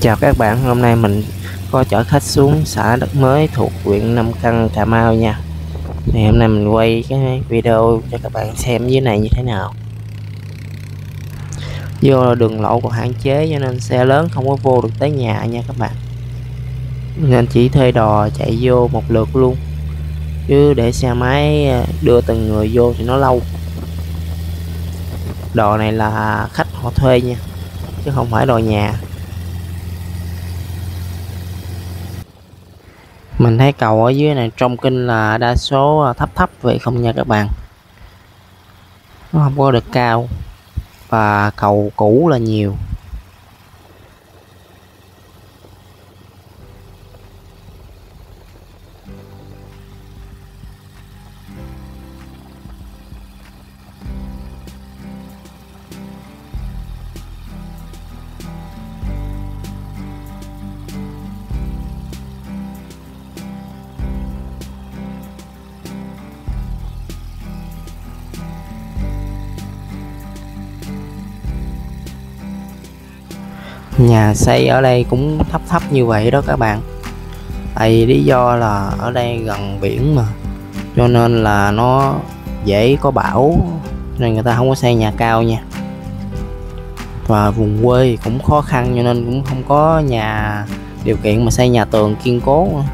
Chào các bạn, hôm nay mình có chở khách xuống xã Đất Mới thuộc huyện Nam Căn, Cà Mau nha. Thì hôm nay mình quay cái video cho các bạn xem dưới này như thế nào. Do đường lộ còn hạn chế cho nên xe lớn không có vô được tới nhà nha các bạn. Nên chỉ thuê đò chạy vô một lượt luôn. Chứ để xe máy đưa từng người vô thì nó lâu. Đò này là khách họ thuê nha, chứ không phải đò nhà. Mình thấy cầu ở dưới này trong kinh là đa số thấp thấp vậy không nha các bạn, nó không có được cao, và cầu cũ là nhiều. Nhà xây ở đây cũng thấp thấp như vậy đó các bạn, tại vì lý do là ở đây gần biển mà, cho nên là nó dễ có bão, nên người ta không có xây nhà cao nha. Và vùng quê cũng khó khăn cho nên cũng không có nhà điều kiện mà xây nhà tường kiên cố nữa.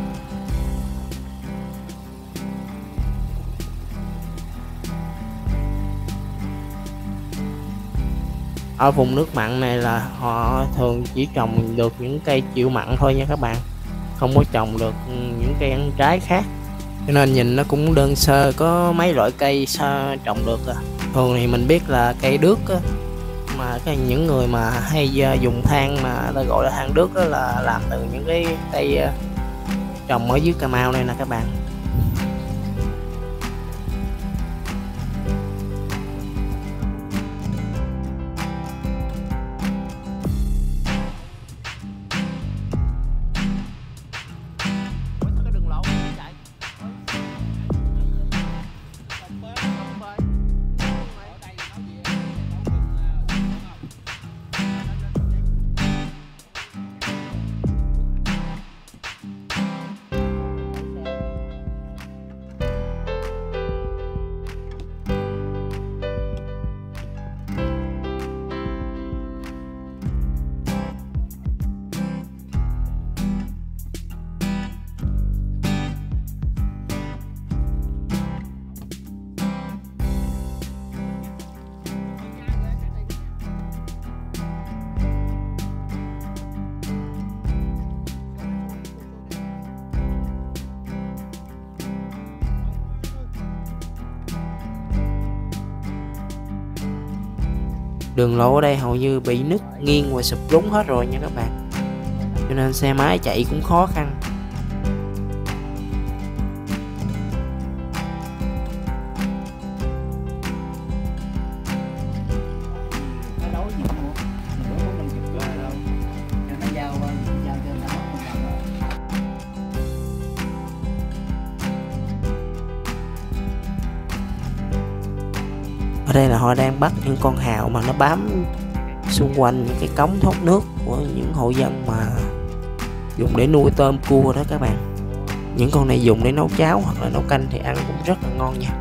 Ở vùng nước mặn này là họ thường chỉ trồng được những cây chịu mặn thôi nha các bạn, không có trồng được những cây ăn trái khác, cho nên nhìn nó cũng đơn sơ, có mấy loại cây sao trồng được à. Thường thì mình biết là cây đước á, mà những người mà hay dùng than mà ta gọi là than đước đó là làm từ những cái cây trồng ở dưới Cà Mau này nè các bạn. Đường lộ ở đây hầu như bị nứt nghiêng và sụp lún hết rồi nha các bạn, cho nên xe máy chạy cũng khó khăn. Ở đây là họ đang bắt những con hào mà nó bám xung quanh những cái cống thoát nước của những hộ dân mà dùng để nuôi tôm cua đó các bạn. Những con này dùng để nấu cháo hoặc là nấu canh thì ăn cũng rất là ngon nha.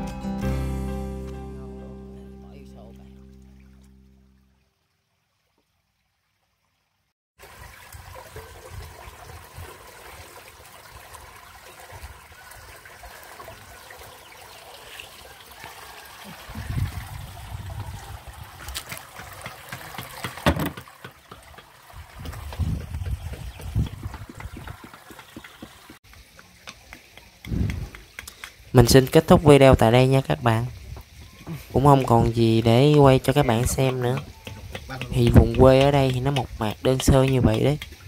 Mình xin kết thúc video tại đây nha các bạn. Cũng không còn gì để quay cho các bạn xem nữa. Thì vùng quê ở đây thì nó mộc mạc đơn sơ như vậy đấy.